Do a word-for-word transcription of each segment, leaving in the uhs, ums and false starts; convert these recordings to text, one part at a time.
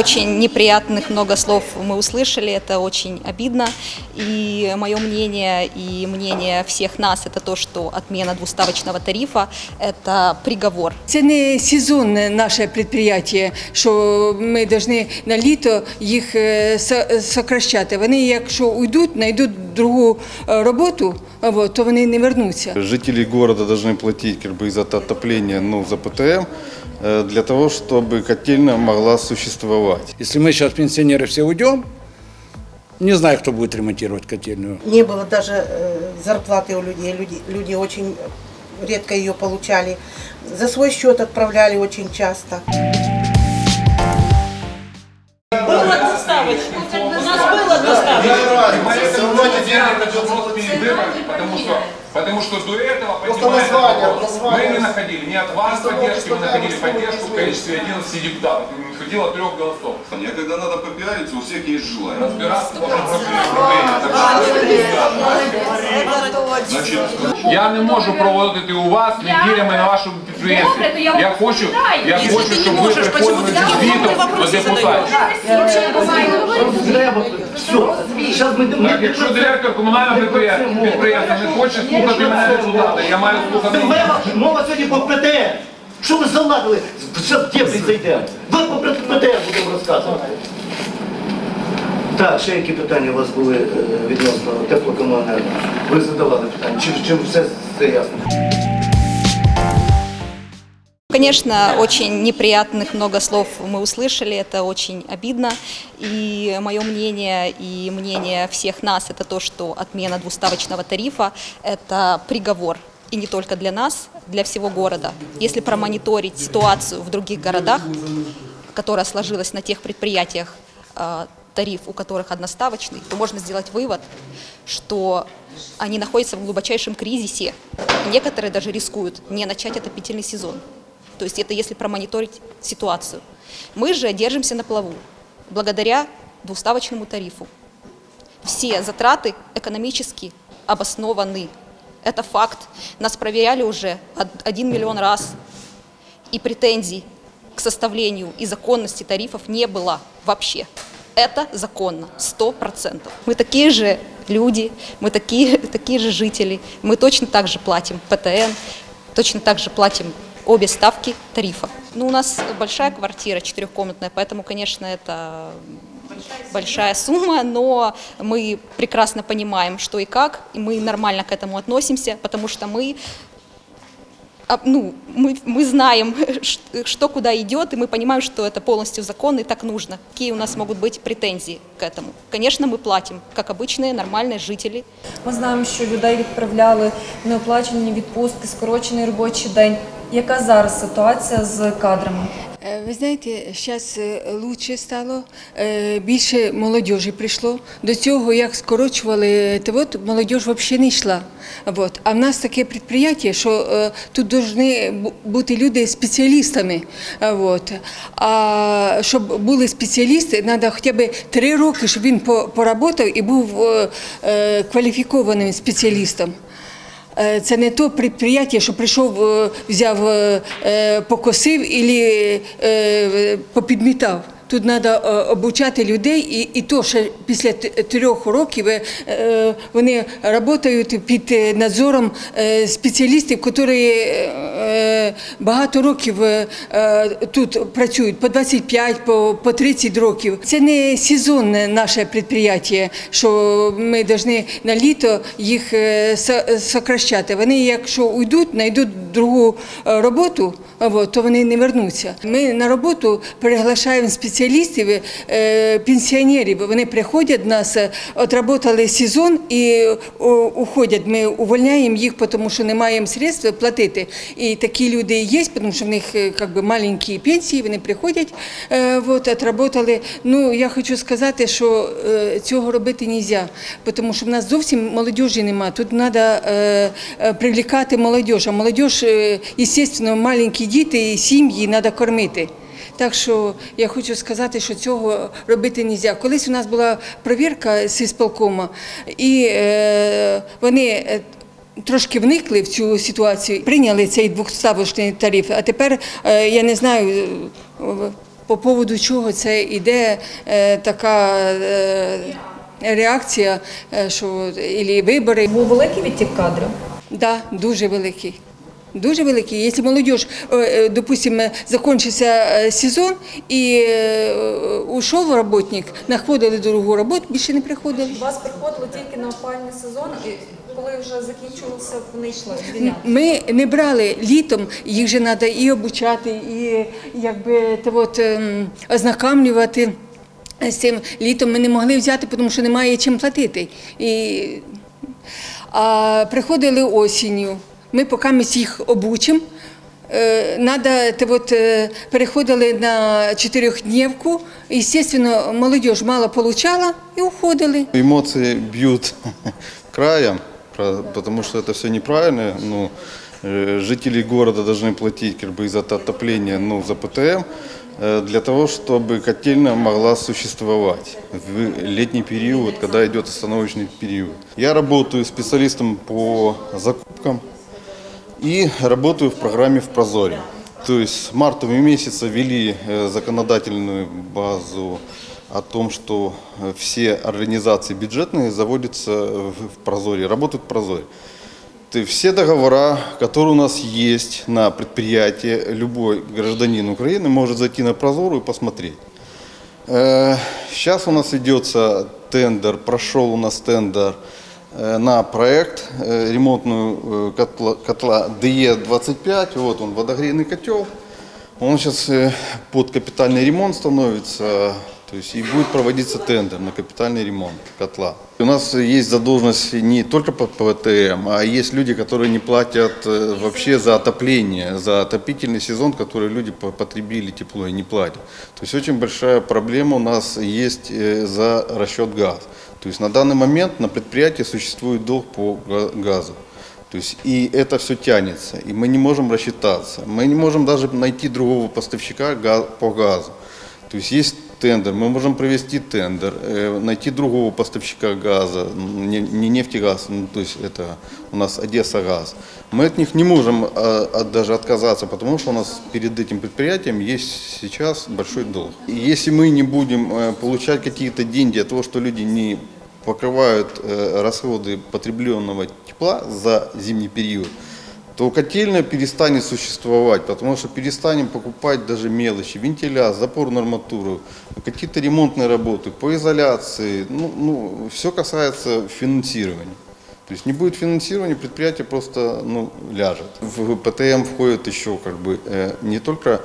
Очень неприятных много слов мы услышали, это очень обидно. И мое мнение, и мнение всех нас, это то, что отмена двуставочного тарифа – это приговор. Це не сезонне наше підприємство, що ми повинні на літо їх сокращати. Вони, якщо уйдуть, знайдуть другу роботу, то вони не повернуться. Жители города должны платить как бы, за отопление, ну, за ПТМ, для того, чтобы котельная могла существовать. Если мы сейчас, пенсионеры, все уйдем, не знаю, кто будет ремонтировать котельную. Не было даже зарплаты у людей, люди, люди очень редко ее получали. За свой счет отправляли очень часто. Было доставочка. У нас было доставочка. Потому что, потому что до этого, понимаете, мы не находили ни от вас поддержки, мы находили поддержку в количестве одиннадцати депутатов. Не хватило трех голосов. Мне когда надо попиариться, у всех есть желание. Разбираться можно Значит, я не можу проводити у вас неділями на вашому підприємстві. Я хочу, я хочу, щоб ви приходили зі звітом до депутатів. Так, якщо директор комунального підприємства не хоче слухати мене депутата, я маю слухати. Мова сьогодні по ПТР. Що ви заладили? Зараз в теплі зайдемо. Ви по ПТР будемо розказувати. Так, ще які питання у вас були відносно теплокомуненерго? Ви задавали питання, чи, чи все, все ясно? Конечно, очень неприятных много слов мы услышали, это очень обидно. И мое мнение, и мнение всех нас, это то, что отмена двуставочного тарифа – это приговор. И не только для нас, для всего города. Если промониторить ситуацию в других городах, которая сложилась на тех предприятиях, тариф у которых одноставочный, то можно сделать вывод, что они находятся в глубочайшем кризисе. Некоторые даже рискуют не начать отопительный сезон. То есть это если промониторить ситуацию. Мы же держимся на плаву благодаря двуставочному тарифу. Все затраты экономически обоснованы. Это факт. Нас проверяли уже один миллион раз. И претензий к составлению и законности тарифов не было вообще. Это законно, сто процентов. Мы такие же люди, мы такие, такие же жители. Мы точно так же платим ПТН, точно так же платим обе ставки тарифа. Ну, у нас большая квартира, четырехкомнатная, поэтому, конечно, это большая сумма, но мы прекрасно понимаем, что и как, и мы нормально к этому относимся, потому что мы, ну, мы, мы знаем, что куда идет, и мы понимаем, что это полностью законно и так нужно. Какие у нас могут быть претензии к этому? Конечно, мы платим, как обычные нормальные жители. Ми знаємо, що людей відправляли в неоплачені відпустки, скорочений робочий день. Яка зараз ситуація з кадрами? Ви знаєте, зараз краще стало, більше молодіжі прийшло. До цього, як скорочували, то от молодіж взагалі не йшла. От. А в нас таке підприємство, що тут повинні бути люди спеціалістами. От. А щоб були спеціалісти, треба хоча б три роки, щоб він поработав і був кваліфікованим спеціалістом. Це не то підприємство, що прийшов, взяв, покосив або попідмітав. Тут треба обучати людей, і, і то, що після трьох років вони працюють під надзором спеціалістів, які багато років тут працюють, по двадцять п'ять, по, по тридцять років. Це не сезонне наше підприємство, що ми повинні на літо їх сокращати. Вони, якщо уйдуть, знайдуть другу роботу, то вони не повернуться. Ми на роботу приглашаємо спеціалістів, спеціалістів, пенсіонерів. Вони приходять до нас, відпрацювали сезон і уходять. Ми увольняємо їх, тому що не маємо средств платити. І такі люди є, тому що в них якби маленькі пенсії, вони приходять, відпрацювали. Ну, я хочу сказати, що цього робити не можна, тому що в нас зовсім молодіжі немає. Тут треба привлекати молодіж, а молодіж, звісно, маленькі діти і сім'ї треба кормити. Так що я хочу сказати, що цього робити не можна. Колись у нас була перевірка з ісполкому, і е, вони трошки вникли в цю ситуацію, прийняли цей двоставочний тариф, а тепер, е, я не знаю, по поводу чого це йде е, така е, реакція, е, що і вибори. Був великий відтік кадрів? Да, дуже великий. Дуже великий. Якщо молодь, допустимо, закінчився сезон і ушов працівник, знаходили другу роботу, більше не приходили. Вас приходили тільки на опалювальний сезон, і коли вже закінчувався, вони йшли звільняти? Ми не брали літом, їх же треба і обучати, і якби то от, ознакомлювати з цим. Літом ми не могли взяти, тому що немає чим платити. І... А приходили осінню. Ми поки ми їх обучимо, надо, от, переходили на чотирьохдневку, і, звісно, молодь мало отримала і уходили. Эмоции бьют краем, потому что это все неправильно. Ну, жители города должны платить как бы, за отопление, ну, за ПТМ, для того, чтобы котельная могла существовать в летний период, когда идет остановочный период. Я работаю специалистом по закупкам и работаю в программе «В Прозоре». То есть с марта месяца ввели законодательную базу о том, что все организации бюджетные заводятся в Прозоре, работают в Прозоре. Все договора, которые у нас есть на предприятии, любой гражданин Украины может зайти на Прозору и посмотреть. Сейчас у нас ведется тендер, прошел у нас тендер на проект ремонтную котла, котла Д Е двадцать пять. Вот он, водогрейный котел. Он сейчас под капитальный ремонт становится. То есть и будет проводиться тендер на капитальный ремонт котла. У нас есть задолженность не только по ПТМ, а есть люди, которые не платят вообще за отопление, за отопительный сезон, который люди потребили тепло и не платят. То есть очень большая проблема у нас есть за расчет газа. То есть на данный момент на предприятии существует долг по газу. То есть и это все тянется, и мы не можем рассчитаться. Мы не можем даже найти другого поставщика по газу. То есть есть тендер, мы можем провести тендер, найти другого поставщика газа, не нефтегаз, ну, то есть это у нас Одессагаз. Мы от них не можем даже отказаться, потому что у нас перед этим предприятием есть сейчас большой долг. И если мы не будем получать какие-то деньги от того, что люди не покрывают расходы потребленного тепла за зимний период, то котельная перестанет существовать, потому что перестанем покупать даже мелочи, вентиляцию, запорную арматуру, какие-то ремонтные работы по изоляции, ну, ну, все касается финансирования. То есть не будет финансирования, предприятие просто ну, ляжет. В ПТМ входит еще как бы не только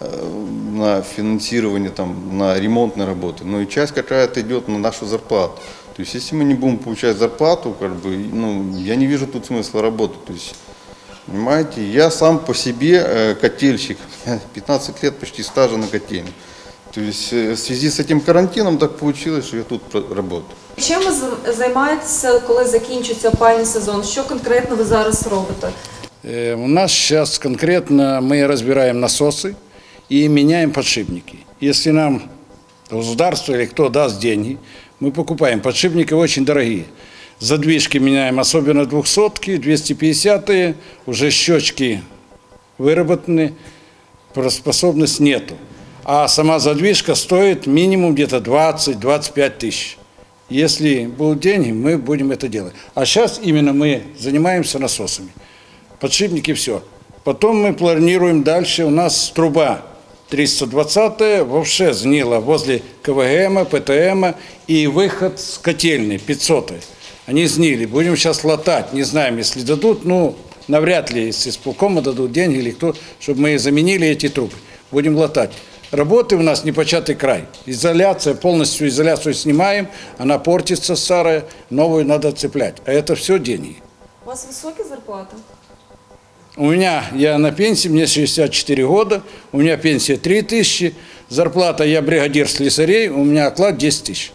на финансирование, там, на ремонтные работы, но и часть какая-то идет на нашу зарплату. То есть если мы не будем получать зарплату, как бы, ну, я не вижу тут смысла работать. То есть, понимаете, я сам по себе э, котельщик, пятнадцать лет почти стажа на котельне. То есть э, в связи с этим карантином так получилось, что я тут работаю. Чим ви займаєтеся, коли закінчиться опалювальний сезон? Що конкретно ви зараз робите? Э, у нас сейчас конкретно мы разбираем насосы и меняем подшипники. Если нам государство или кто даст деньги, мы покупаем. Подшипники очень дорогие. Задвижки меняем, особенно двухсотки, двести пятидесятые, уже щечки выработаны, способность нету. А сама задвижка стоит минимум где-то двадцать-двадцать пять тысяч. Если будут деньги, мы будем это делать. А сейчас именно мы занимаемся насосами. Подшипники все. Потом мы планируем дальше. У нас труба триста двадцатая вообще сгнила возле КВГМ, ПТМ и выход с котельной пятисотой. Они сгнили. Будем сейчас латать. Не знаем, если дадут, ну, навряд ли, если исполкома дадут деньги или кто, чтобы мы заменили эти трубы. Будем латать. Работы у нас непочатый край. Изоляция, полностью изоляцию снимаем, она портится старая, новую надо цеплять. А это все деньги. У вас высокие зарплаты? У меня, я на пенсии, мне шестьдесят четыре года, у меня пенсия три тысячи, зарплата, я бригадир слесарей, у меня оклад десять тысяч.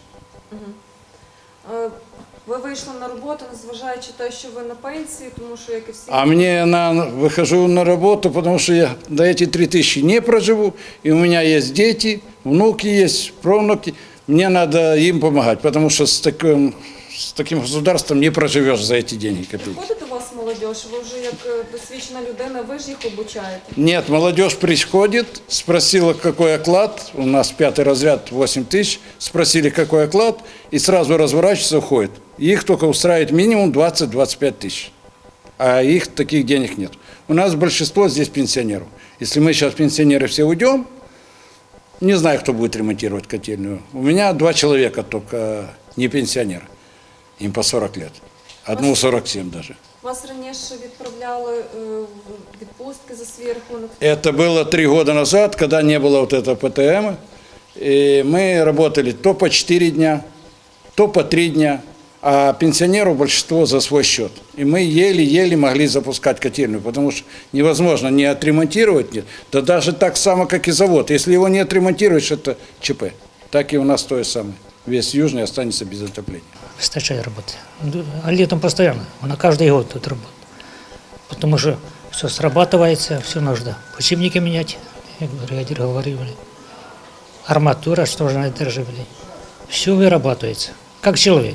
Угу. Ви вийшли на роботу, незважаючи те, що ви на пенсії, тому що, як і всі... А мне на, выхожу на работу, потому что я до эти три тысячи не проживу, и у меня есть дети, внуки есть, правнуки, мне надо им помогать, потому что с таким, с таким государством не проживешь за эти деньги копейки. Приходить до вас молодь? молодь? Ви вже як е, досвідчена людина, ви ж їх обучаєте. Нет, молодежь приходит, спросила, какой оклад, у нас пятый разряд, восемь тысяч, спросили, какой оклад, и сразу разворачиваются, уходят. Их только устраивает минимум двадцать-двадцать пять тысяч, а их таких денег нет. У нас большинство здесь пенсионеров. Если мы сейчас пенсионеры все уйдем, не знаю, кто будет ремонтировать котельную. У меня два человека только не пенсионеры, им по сорок лет, одному сорок семь даже. Вас раніше відправляли е, в відпустки за свій рахунок? Это было три года назад, когда не было вот этого ПТМ. И мы работали то по четыре дня, то по три дня, а пенсионеров большинство за свой счет. И мы еле-еле могли запускать котельную, потому что невозможно не отремонтировать, нет. Да даже так само, как и завод. Если его не отремонтируешь, это ЧП. Так и у нас то же самое. Весь Южный останется без отопления. Выстачает работы. А летом постоянно. Она каждый год тут работает. Потому что все срабатывается, все нужно. Подшипники менять, как бригадир говорил. Арматура, что же надерживали. Все вырабатывается. Как человек.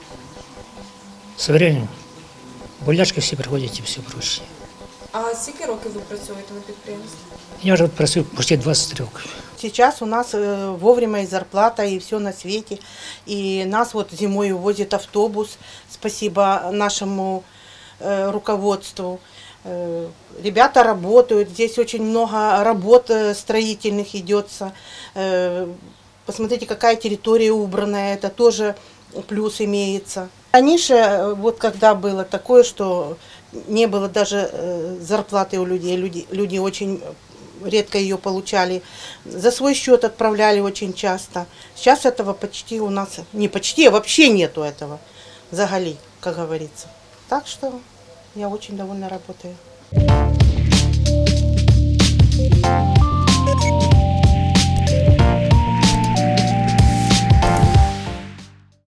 Со временем болячки всі приходять і все проще. А скільки років ви працюєте на підприємстві? Я вже працюю почти двадцять років. Сейчас у нас э, вовремя и зарплата, и все на свете. И нас вот зимой увозит автобус. Спасибо нашему э, руководству. Э, ребята работают. Здесь очень много работ э, строительных идется. Э, посмотрите, какая территория убранная. Это тоже плюс имеется. Раньше, вот когда было такое, что не было даже э, зарплаты у людей, люди, люди очень редко ее получали, за свой счет отправляли очень часто. Сейчас этого почти у нас, не почти, а вообще нету этого, взагалі, как говорится. Так что я очень довольна работой.